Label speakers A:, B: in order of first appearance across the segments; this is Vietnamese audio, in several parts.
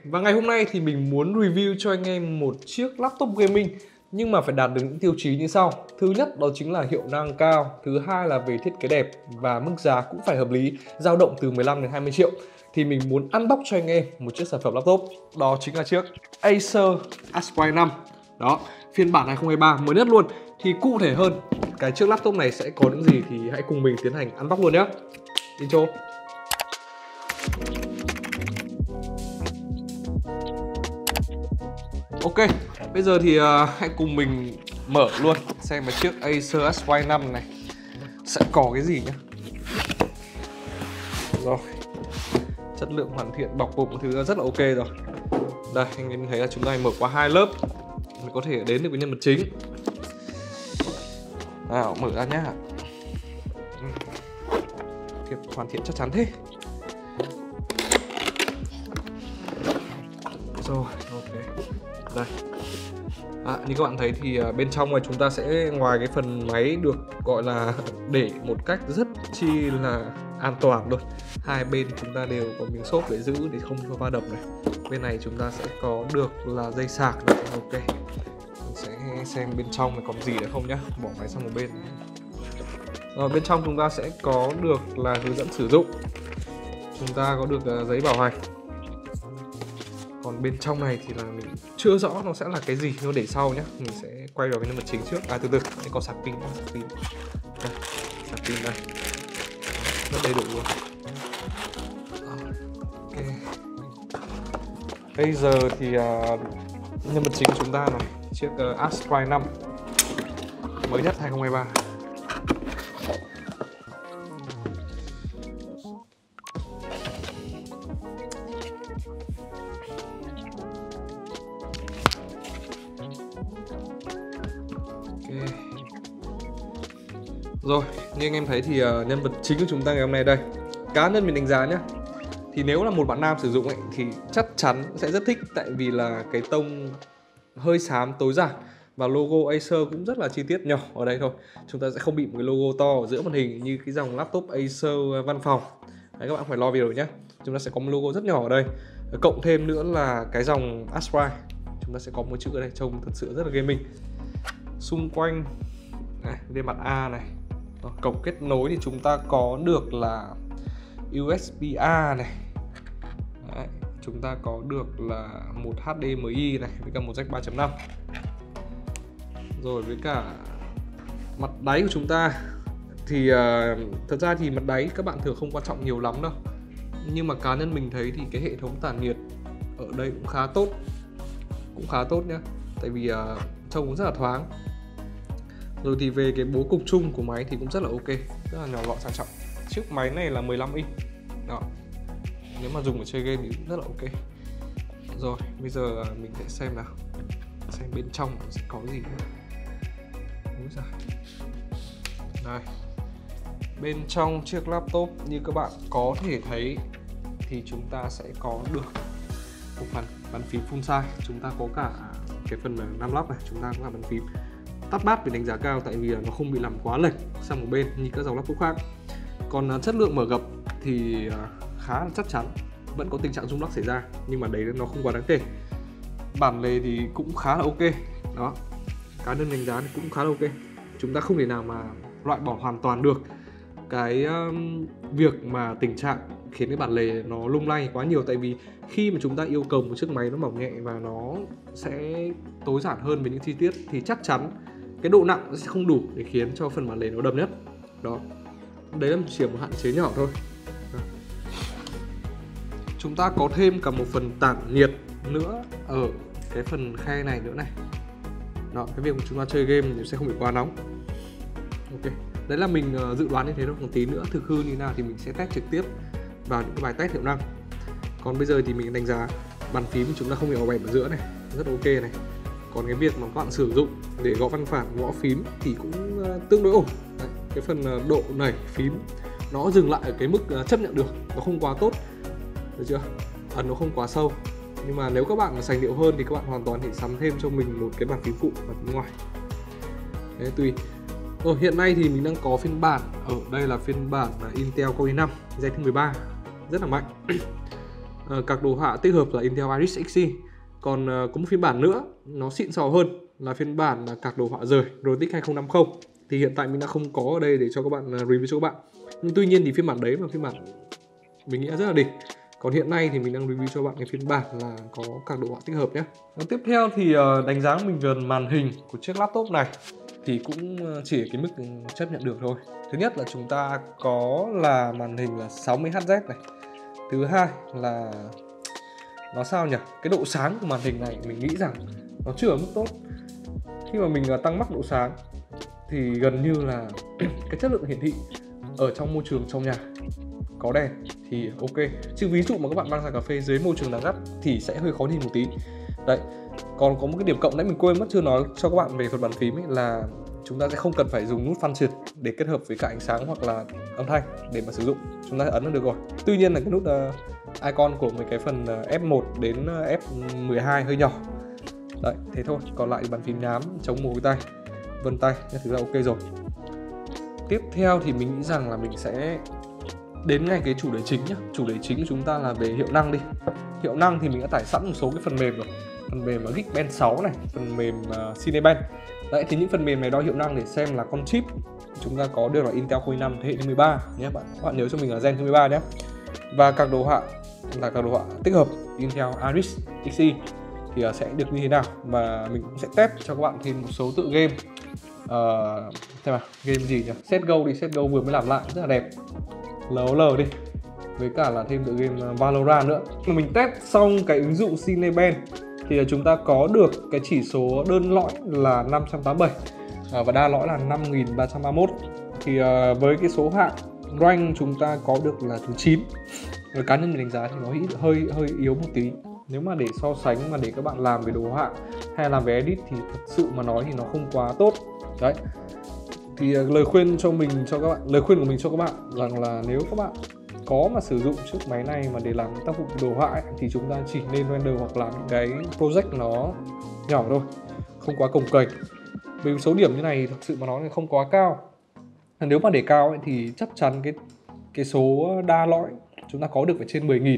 A: Và ngày hôm nay thì mình muốn review cho anh em một chiếc laptop gaming nhưng mà phải đạt được những tiêu chí như sau. Thứ nhất đó chính là hiệu năng cao, thứ hai là về thiết kế đẹp và mức giá cũng phải hợp lý, dao động từ 15 đến 20 triệu. Thì mình muốn unbox cho anh em một chiếc sản phẩm laptop, đó chính là chiếc Acer Aspire 5. Đó, phiên bản 2023 mới nhất luôn. Thì cụ thể hơn, cái chiếc laptop này sẽ có những gì thì hãy cùng mình tiến hành unbox luôn nhé. Intro. Ok, bây giờ thì hãy cùng mình mở luôn xem cái chiếc Acer Aspire 5 này sẽ có cái gì nhé. Rồi, chất lượng hoàn thiện, bọc hộp thứ rất là ok rồi. Đây, anh em thấy là chúng ta mở qua hai lớp, mình có thể đến được với nhân vật chính. Nào, mở ra nhá. Hoàn thiện chắc chắn thế. Rồi, ok. Đây. Như các bạn thấy thì bên trong này chúng ta sẽ, ngoài cái phần máy được gọi là để một cách rất chi là an toàn luôn, hai bên chúng ta đều có miếng xốp để giữ để không cho va đập này. Bên này chúng ta sẽ có được là dây sạc này. Ok, mình sẽ xem bên trong này còn gì nữa không nhá. Bỏ máy sang một bên. Rồi, bên trong chúng ta sẽ có được là hướng dẫn sử dụng, chúng ta có được giấy bảo hành. Còn bên trong này thì là mình chưa rõ nó sẽ là cái gì, nó để sau nhé. Mình sẽ quay vào cái nhân vật chính trước. Từ từ, đây có sạc pin, sạc pin. Đây, sạc pin đây. Rất đầy đủ luôn. Ok. Bây giờ thì nhân vật chính của chúng ta này, chiếc Aspire 5 mới nhất 2023. Rồi, như anh em thấy thì nhân vật chính của chúng ta ngày hôm nay đây. Cá nhân mình đánh giá nhé, thì nếu là một bạn nam sử dụng ấy, thì chắc chắn sẽ rất thích. Tại vì là cái tông hơi xám tối giản và logo Acer cũng rất là chi tiết, nhỏ ở đây thôi. Chúng ta sẽ không bị một cái logo to ở giữa màn hình như cái dòng laptop Acer văn phòng. Đấy, các bạn phải lo vì rồi nhé. Chúng ta sẽ có một logo rất nhỏ ở đây. Cộng thêm nữa là cái dòng Aspire, chúng ta sẽ có một chữ ở đây trông thật sự rất là gaming. Xung quanh này, bên mặt A này, cổng kết nối thì chúng ta có được là USB-A này. Đấy, chúng ta có được là một HDMI này với cả một jack 3.5. Rồi với cả mặt đáy của chúng ta thì thật ra thì mặt đáy các bạn thường không quan trọng nhiều lắm đâu. Nhưng mà cá nhân mình thấy thì cái hệ thống tản nhiệt ở đây cũng khá tốt. Cũng khá tốt nhá. Tại vì trông cũng rất là thoáng. Rồi thì về cái bố cục chung của máy thì cũng rất là ok, rất là nhỏ gọn sang trọng. Chiếc máy này là 15 inch. Đó. Nếu mà dùng để chơi game thì cũng rất là ok. Rồi, bây giờ mình sẽ xem nào. Xem bên trong sẽ có gì nữa. Đây. Bên trong chiếc laptop như các bạn có thể thấy thì chúng ta sẽ có được một phần bàn phím full size. Chúng ta có cả cái phần 5 lóc này, chúng ta có cả bàn phím tắt bát về đánh giá cao, tại vì nó không bị làm quá lệch sang một bên như các dòng laptop khác. Còn chất lượng mở gập thì khá là chắc chắn, vẫn có tình trạng rung lắc xảy ra nhưng mà đấy nó không quá đáng kể. Bản lề thì cũng khá là ok. Đó, cá nhân đánh giá thì cũng khá là ok. Chúng ta không thể nào mà loại bỏ hoàn toàn được cái việc mà tình trạng khiến cái bản lề nó lung lay quá nhiều. Tại vì khi mà chúng ta yêu cầu một chiếc máy nó mỏng nhẹ và nó sẽ tối giản hơn với những chi tiết thì chắc chắn cái độ nặng nó sẽ không đủ để khiến cho phần bản lề nó đầm nhất. Đó, đấy là chỉ một hạn chế nhỏ thôi. Đó. Chúng ta có thêm cả một phần tản nhiệt nữa ở cái phần khe này nữa này. Đó, cái việc mà chúng ta chơi game thì sẽ không bị quá nóng. Ok, đấy là mình dự đoán như thế thôi. Một tí nữa thực hư như nào thì mình sẽ test trực tiếp vào những cái bài test hiệu năng. Còn bây giờ thì mình đánh giá bàn phím chúng ta không bị ỏ bẹp ở giữa này, rất ok này. Còn cái việc mà các bạn sử dụng để gõ văn phản, gõ phím thì cũng tương đối ổn. Đấy, cái phần độ nảy phím nó dừng lại ở cái mức chấp nhận được, nó không quá tốt, được chưa? Ấn nó không quá sâu. Nhưng mà nếu các bạn sành điệu hơn thì các bạn hoàn toàn thể sắm thêm cho mình một cái bàn phím phụ ở bên ngoài. Đấy, tùy. Rồi, hiện nay thì mình đang có phiên bản, ở đây là phiên bản Intel Core i5 gen thứ 13, rất là mạnh. Card đồ họa tích hợp là Intel Iris Xe. Còn có một phiên bản nữa nó xịn sò hơn là phiên bản là card đồ họa rời RTX 2050. Thì hiện tại mình đã không có ở đây để cho các bạn review cho các bạn. Nhưng tuy nhiên thì phiên bản đấy là phiên bản mình nghĩ là rất là đỉnh. Còn hiện nay thì mình đang review cho bạn cái phiên bản là có card đồ họa tích hợp nhé. Tiếp theo thì đánh giá mình về màn hình của chiếc laptop này thì cũng chỉ ở cái mức chấp nhận được thôi. Thứ nhất là chúng ta có là màn hình là 60Hz này. Thứ hai là nó sao nhỉ? Cái độ sáng của màn hình này mình nghĩ rằng nó chưa ở mức tốt. Khi mà mình tăng max độ sáng thì gần như là cái chất lượng hiển thị ở trong môi trường trong nhà có đèn thì ok. Chứ ví dụ mà các bạn mang ra cà phê dưới môi trường nắng gắt thì sẽ hơi khó nhìn một tí. Đấy. Còn có một cái điểm cộng nãy mình quên mất chưa nói cho các bạn về phần bàn phím ấy là chúng ta sẽ không cần phải dùng nút function để kết hợp với cả ánh sáng hoặc là âm thanh để mà sử dụng. Chúng ta ấn là được rồi. Tuy nhiên là cái nút icon của mấy cái phần F1 đến F12 hơi nhỏ. Đấy, thế thôi. Còn lại bàn phím nhám, chống mồ hôi tay, vân tay, thực ra ok rồi. Tiếp theo thì mình nghĩ rằng là mình sẽ đến ngay cái chủ đề chính nhé. Chủ đề chính của chúng ta là về hiệu năng đi. Hiệu năng thì mình đã tải sẵn một số cái phần mềm rồi. Phần mềm Geekbench 6 này, phần mềm Cinebench. Đấy, thì những phần mềm này đo hiệu năng để xem là con chip chúng ta có được là Intel Core i5 thế hệ thứ 13 nhé bạn. Các bạn nhớ cho mình là gen thứ 13 nhé. Và card đồ họa là card đồ họa tích hợp Intel Iris Xe thì sẽ được như thế nào, và mình cũng sẽ test cho các bạn thêm một số tựa game. Xem nào, game gì nhỉ? CSGO đi, CSGO vừa mới làm lại rất là đẹp. LOL đi. Với cả là thêm tựa game Valorant nữa. Mình test xong cái ứng dụng Cinebench thì chúng ta có được cái chỉ số đơn lõi là 587 và đa lõi là 5331. Thì với cái số hạng rank chúng ta có được là thứ 9. Và cá nhân mình đánh giá thì nó hơi yếu một tí. Nếu mà để so sánh mà để các bạn làm về đồ họa hay làm về edit thì thật sự mà nói thì nó không quá tốt. Đấy. Thì lời khuyên của mình cho các bạn rằng là nếu các bạn có mà sử dụng chiếc máy này mà để làm tác vụ đồ họa ấy, thì chúng ta chỉ nên render hoặc làm những cái project nó nhỏ thôi, không quá cồng kềnh. Vì số điểm như này thật sự mà nói là không quá cao. Nếu mà để cao ấy, thì chắc chắn cái số đa lõi chúng ta có được phải trên 10.000.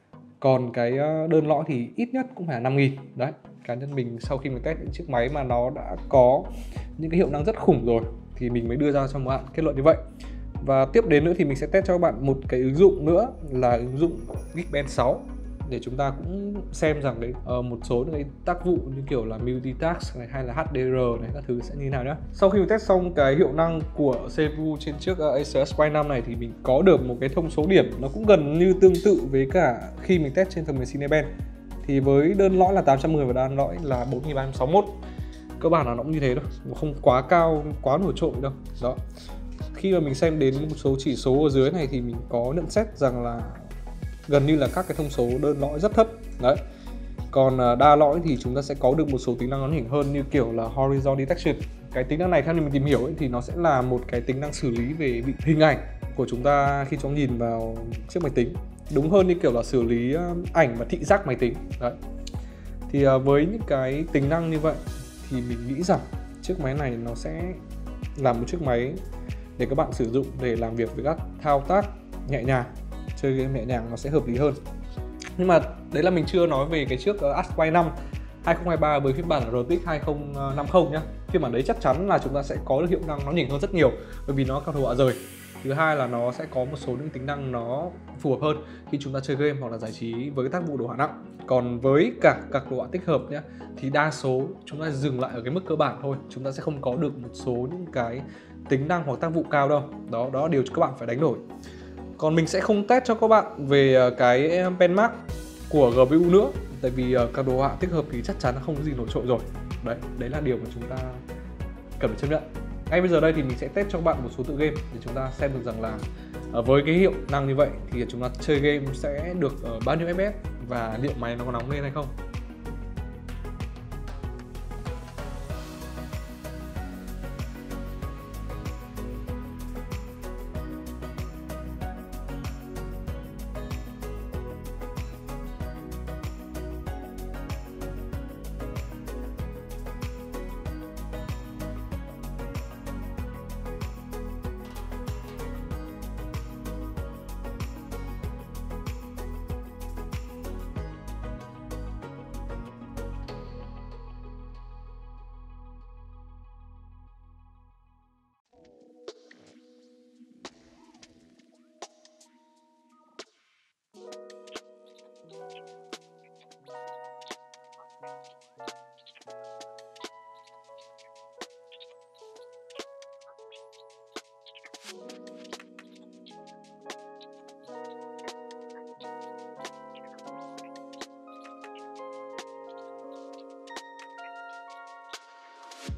A: Còn cái đơn lõi thì ít nhất cũng phải là 5.000. Đấy, cá nhân mình sau khi mình test những chiếc máy mà nó đã có những cái hiệu năng rất khủng rồi thì mình mới đưa ra cho các bạn kết luận như vậy. Và tiếp đến nữa thì mình sẽ test cho các bạn một cái ứng dụng nữa là ứng dụng Geekbench 6 để chúng ta cũng xem rằng đấy một số những cái tác vụ như kiểu là multitask này hay là HDR này các thứ sẽ như thế nào nhé. Sau khi mình test xong cái hiệu năng của CPU trên chiếc Acer Aspire 5 này thì mình có được một cái thông số điểm nó cũng gần như tương tự với cả khi mình test trên phần mềm Cinebench. Thì với đơn lõi là 810 và đa lõi là 4361. Cơ bản là nó cũng như thế thôi, nó không quá cao, quá nổi trội đâu. Đó. Khi mà mình xem đến một số chỉ số ở dưới này thì mình có nhận xét rằng là gần như là các cái thông số đơn lõi rất thấp. Đấy. Còn đa lõi thì chúng ta sẽ có được một số tính năng nó nhỉnh hơn như kiểu là Horizon Detection. Cái tính năng này theo mình tìm hiểu ấy, thì nó sẽ là một cái tính năng xử lý về hình ảnh của chúng ta khi chúng nhìn vào chiếc máy tính. Đúng hơn như kiểu là xử lý ảnh và thị giác máy tính. Đấy. Thì với những cái tính năng như vậy thì mình nghĩ rằng chiếc máy này nó sẽ là một chiếc máy để các bạn sử dụng để làm việc với các thao tác nhẹ nhàng, chơi game nhẹ nhàng nó sẽ hợp lý hơn. Nhưng mà đấy là mình chưa nói về cái chiếc Aspire 5 2023 với phiên bản RTX 2050 nhá. Phiên bản đấy chắc chắn là chúng ta sẽ có được hiệu năng nó nhỉnh hơn rất nhiều bởi vì nó card đồ họa rời. Thứ hai là nó sẽ có một số những tính năng nó phù hợp hơn khi chúng ta chơi game hoặc là giải trí với tác vụ đồ họa nặng. Còn với cả các đồ họa tích hợp nhé thì đa số chúng ta dừng lại ở cái mức cơ bản thôi. Chúng ta sẽ không có được một số những cái tính năng hoặc tác vụ cao đâu. Đó là điều các bạn phải đánh đổi. Còn mình sẽ không test cho các bạn về cái benchmark của GPU nữa. Tại vì các đồ họa tích hợp thì chắc chắn là không có gì nổi trội rồi. Đấy là điều mà chúng ta cần phải chấp nhận. Ngay bây giờ đây thì mình sẽ test cho các bạn một số tựa game để chúng ta xem được rằng là với cái hiệu năng như vậy thì chúng ta chơi game sẽ được bao nhiêu FPS và liệu máy nó có nóng lên hay không.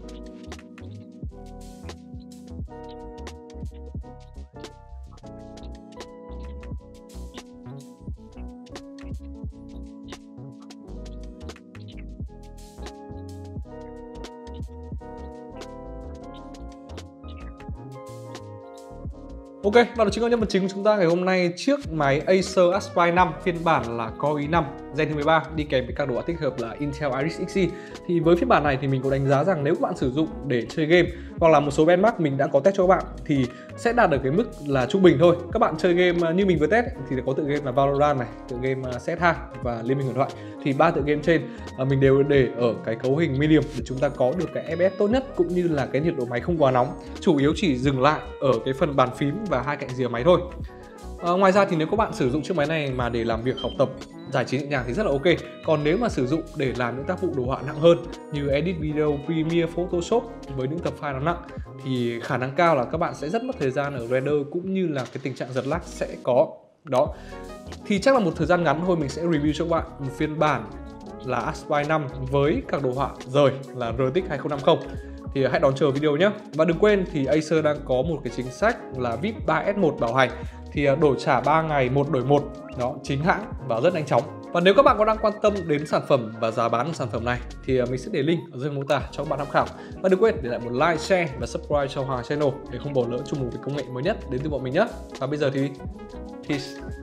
A: Ok, và đó chính là nhân vật chính của chúng ta ngày hôm nay. Chiếc máy Acer Aspire 5 phiên bản là Core i5 Gen thứ 13 đi kèm với các đồ họa tích hợp là Intel Iris Xe. Thì với phiên bản này thì mình có đánh giá rằng nếu các bạn sử dụng để chơi game hoặc là một số benchmark mình đã có test cho các bạn thì sẽ đạt được cái mức là trung bình thôi. Các bạn chơi game như mình vừa test thì có tựa game là Valorant này, tựa game CS2 và Liên minh huyền thoại. Thì ba tựa game trên mình đều để ở cái cấu hình medium để chúng ta có được cái FPS tốt nhất cũng như là cái nhiệt độ máy không quá nóng. Chủ yếu chỉ dừng lại ở cái phần bàn phím và hai cạnh rìa máy thôi. Ngoài ra thì nếu các bạn sử dụng chiếc máy này mà để làm việc học tập giải trí nhẹ nhàng thì rất là ok. Còn nếu mà sử dụng để làm những tác vụ đồ họa nặng hơn như edit video, Premiere, Photoshop với những tập file nó nặng thì khả năng cao là các bạn sẽ rất mất thời gian ở render cũng như là cái tình trạng giật lag sẽ có. Đó. Thì chắc là một thời gian ngắn thôi mình sẽ review cho các bạn một phiên bản là Aspire 5 với các đồ họa rời là RTX 2050. Thì hãy đón chờ video nhé. Và đừng quên thì Acer đang có một cái chính sách là VIP 3S1 bảo hành. Thì đổi trả 3 ngày 1 đổi 1. Đó, chính hãng và rất nhanh chóng. Và nếu các bạn có đang quan tâm đến sản phẩm và giá bán của sản phẩm này thì mình sẽ để link ở dưới mô tả cho các bạn tham khảo. Và đừng quên để lại một like, share và subscribe cho Hoàng Channel để không bỏ lỡ chung một cái công nghệ mới nhất đến từ bọn mình nhé. Và bây giờ thì peace.